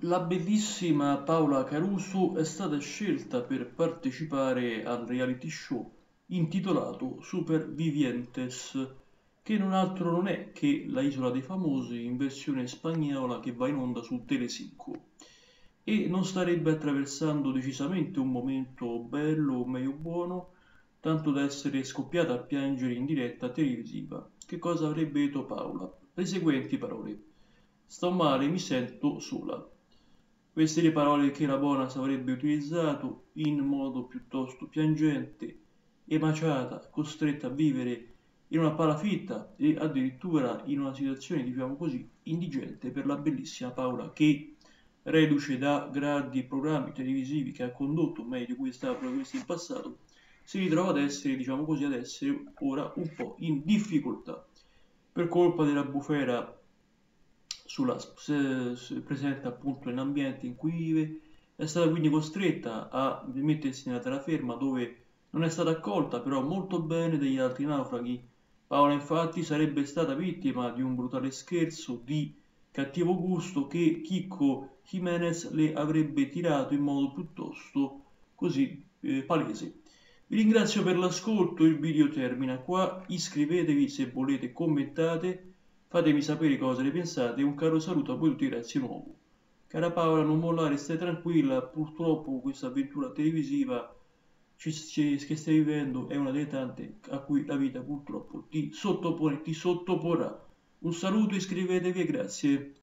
La bellissima Paola Caruso è stata scelta per partecipare al reality show intitolato Supervivientes, che non altro non è che La Isola dei Famosi in versione spagnola che va in onda su Telecinco. E non starebbe attraversando decisamente un momento bello o meglio buono, tanto da essere scoppiata a piangere in diretta televisiva. Che cosa avrebbe detto Paola? Le seguenti parole: sto male, mi sento sola. Queste le parole che la Bonas avrebbe utilizzato in modo piuttosto piangente, emaciata, costretta a vivere in una palafitta e addirittura in una situazione, diciamo così, indigente per la bellissima Paola che, reduce da grandi programmi televisivi che ha condotto, meglio di cui stava questo in passato, si ritrova ad essere, diciamo così, ad essere ora un po' in difficoltà per colpa della bufera presente appunto in ambiente in cui vive, è stata quindi costretta a mettersi nella terraferma dove non è stata accolta però molto bene dagli altri naufraghi. Paola infatti sarebbe stata vittima di un brutale scherzo di cattivo gusto che Chicco Jimenez le avrebbe tirato in modo piuttosto così palese. Vi ringrazio per l'ascolto, il video termina qua, iscrivetevi se volete, commentate, fatemi sapere cosa ne pensate e un caro saluto a voi tutti, grazie nuovo. Cara Paola, non mollare, stai tranquilla, purtroppo questa avventura televisiva che stai vivendo è una delle tante a cui la vita purtroppo ti sottopone, ti sottoporrà. Un saluto, iscrivetevi e grazie.